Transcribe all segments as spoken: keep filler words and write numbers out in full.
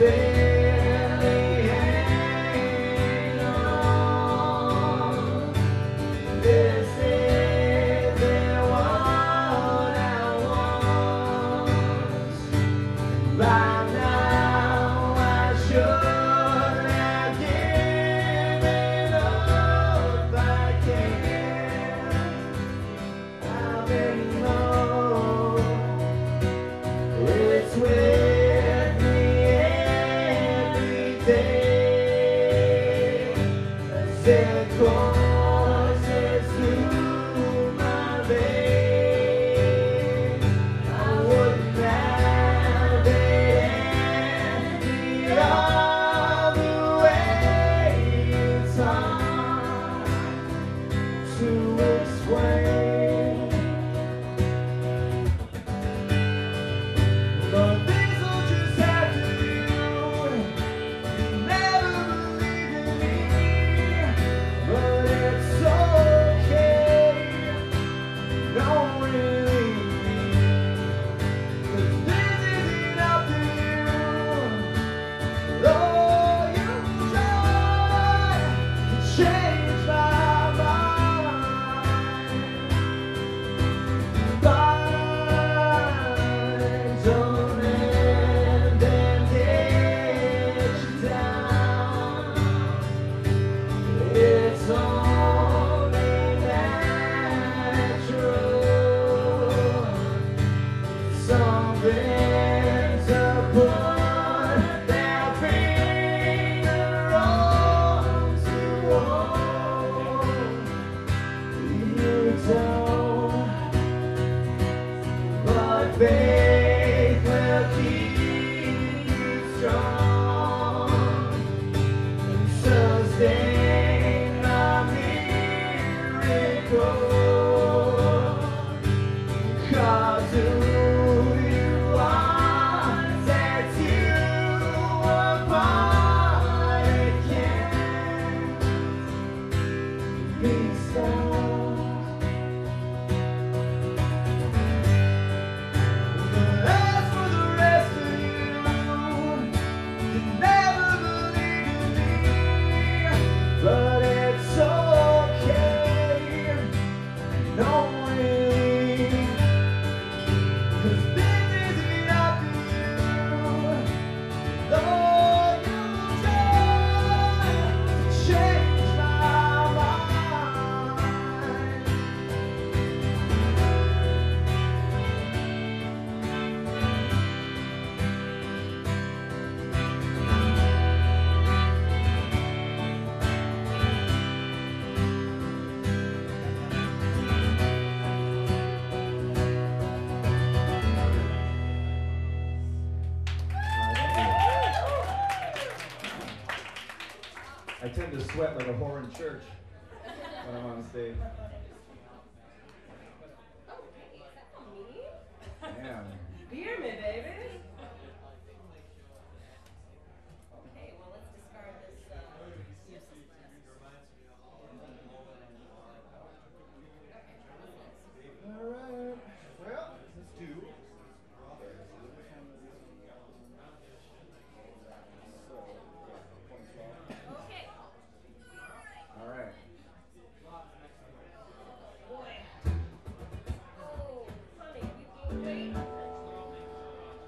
I tend to sweat like a whore in church when I'm on stage. Yeah. Beer me, baby. Okay, well, let's discard this uh, useless test. All right. Well, let's do. Okay. All right. Boy. Oh, honey, you can wait.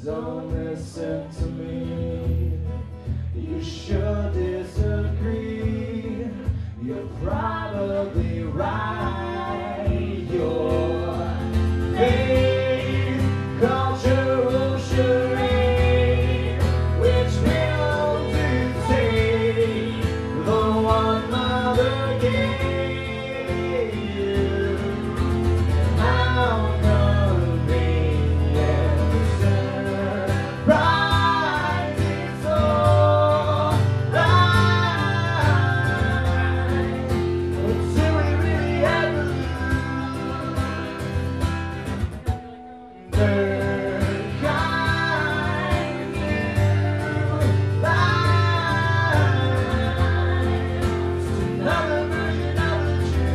Don't listen to me. You sure disagree. You're probably right. Your faith, cultural charade, which will dictate the one mother gave you. How convenient, surprise, it's all right. But do we really ever lose the kind you like? Just another version of the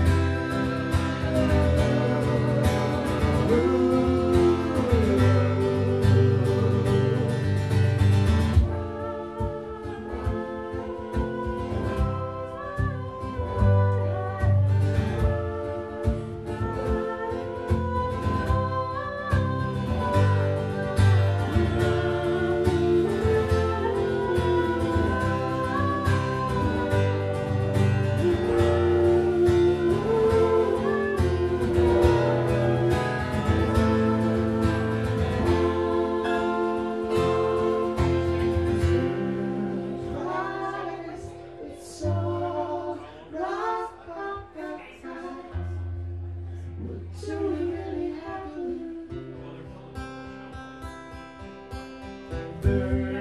it's all right. But do we really have to lose?